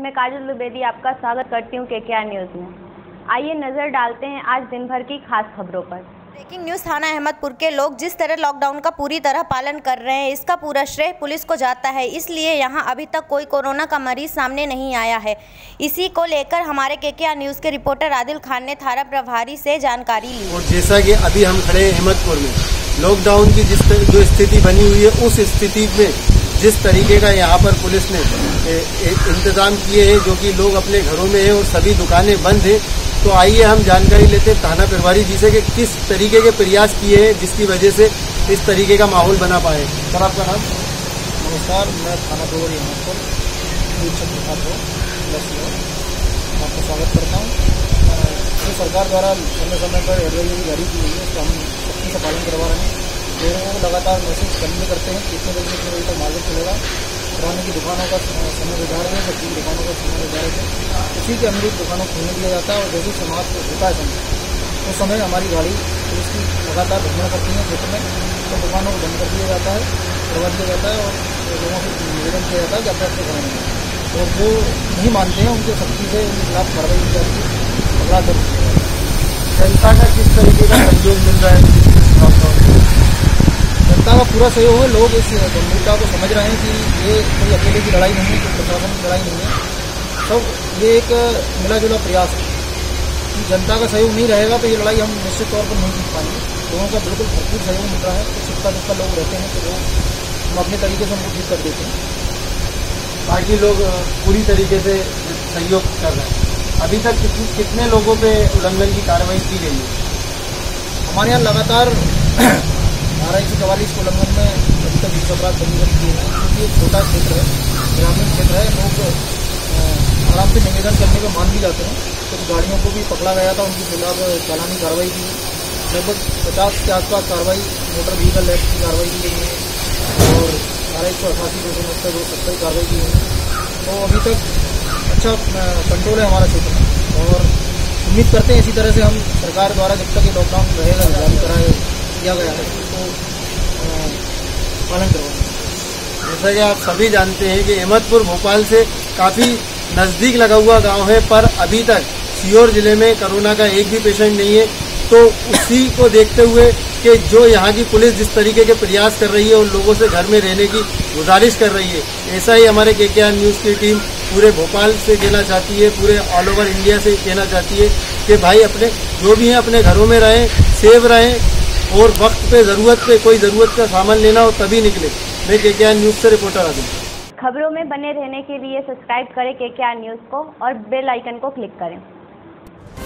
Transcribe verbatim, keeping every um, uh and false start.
मैं काजल द्विवेदी आपका स्वागत करती हूँ केकेआर न्यूज़ में। आइए नज़र डालते हैं आज दिन भर की खास खबरों पर। Breaking news. थाना अहमदपुर के लोग जिस तरह लॉकडाउन का पूरी तरह पालन कर रहे हैं, इसका पूरा श्रेय पुलिस को जाता है, इसलिए यहां अभी तक कोई कोरोना का मरीज सामने नहीं आया है। इसी को लेकर हमारे केकेआर न्यूज़ के रिपोर्टर आदिल खान ने थाना प्रभारी से जानकारी ली। और जैसा कि अभी हम खड़े हैं अहमदपुर में, लॉकडाउन की जिस जो स्थिति बनी हुई है, उस स्थिति में जिस तरीके का यहाँ पर पुलिस ने इंतजाम किए हैं, जो कि लोग अपने घरों में हैं और सभी दुकानें बंद हैं, तो आइए हम जानकारी लेते हैं थाना प्रभारी जी से कि किस तरीके के प्रयास किए हैं जिसकी वजह से इस तरीके का माहौल बना पाए। सर, आपका नाम? नमस्कार, मैं थाना प्रभारी अहमदपुर आपका स्वागत करता हूँ। तो सरकार द्वारा समय समय पर एडवाइजरी जारी की गई है, उसका हम सख्ती से पालन करवा रहे हैं। लोगों को लगातार मैसेज करने करते हैं कितने बजे कितने बजे तक मार्केट खुलेगा, किराने की दुकानों का समय निर्धारित है, सब्जी की दुकानों का समय निर्धारित है, उसी के अनुरूप दुकानों को खोलने दिया जाता है। और जैसे समाप्त होता है समय, उस समय हमारी गाड़ी पुलिस की लगातार भ्रमण करती है क्षेत्र में, तो दुकानों को बंद कर दिया जाता है, करवा दिया जाता है और लोगों से निवेदन किया जाता है कि अपने अपने घरों में, और जो नहीं मानते हैं उनके सख्ती से उनके खिलाफ कार्रवाई की जाती है, पकड़ा दर्ज किया जाता है। जनता का किस तरीके का सहयोग मिल रहा है? जनता का पूरा सहयोग है। लोग इस गंभीरता को समझ रहे हैं कि ये कोई अकेले की लड़ाई नहीं है, कोई प्रशासन की लड़ाई नहीं है, सब ये एक मिला जुला प्रयास है कि जनता का सहयोग नहीं रहेगा तो ये लड़ाई हम निश्चित तौर पर नहीं जीत पाएंगे। लोगों का बिल्कुल भरपूर सहयोग मिल रहा है। कुछ सिक्का दुक्का लोग रहते हैं तो वो हम अपने तरीके से उनको ठीक कर देते हैं, बाकी लोग पूरी तरीके से सहयोग कर रहे हैं। अभी तक कितने, कितने लोगों पे उल्लंघन की कार्रवाई की गई है? हमारे यहाँ लगातार बारह एक सौ चवालीस उल्लंघन में अभी तक बीस अपराध पंजीबद्ध किए हैं, क्योंकि एक छोटा क्षेत्र है, ग्रामीण क्षेत्र है, लोग आराम से निवेदन करने को मान भी जाते हैं। कुछ गाड़ियों को भी पकड़ा गया था, उनके खिलाफ चालानी कार्रवाई की, लगभग पचास के आसपास कार्रवाई मोटर व्हीकल एक्ट की कार्रवाई की गई है और बारह एक सौ अठासी दो सौ नब्बे दो सत्तर कार्रवाई की गई है। तो अभी तक अच्छा कंट्रोल है हमारा क्षेत्र में और उम्मीद करते हैं इसी तरह से हम सरकार द्वारा जब तक ये लॉकडाउन रहेगा, जारी कराए किया गया है, तो पालन करवाएंगे। जैसा कि आप सभी जानते हैं कि अहमदपुर भोपाल से काफ़ी नज़दीक लगा हुआ गांव है, पर अभी तक सीहोर जिले में कोरोना का एक भी पेशेंट नहीं है। तो उसी को देखते हुए कि जो यहाँ की पुलिस जिस तरीके के प्रयास कर रही है और लोगों से घर में रहने की गुजारिश कर रही है, ऐसा ही हमारे केकेआर न्यूज़ की टीम पूरे भोपाल से कहना चाहती है, पूरे ऑल ओवर इंडिया से कहना चाहती है कि भाई अपने जो भी हैं अपने घरों में रहें, सेफ रहें और वक्त पे ज़रूरत पे कोई ज़रूरत का सामान लेना हो तभी निकले। मैं केकेआर न्यूज़ से रिपोर्टर आदिल। खबरों में बने रहने के लिए सब्सक्राइब करें केकेआर न्यूज़ को और बेल आइकन को क्लिक करें।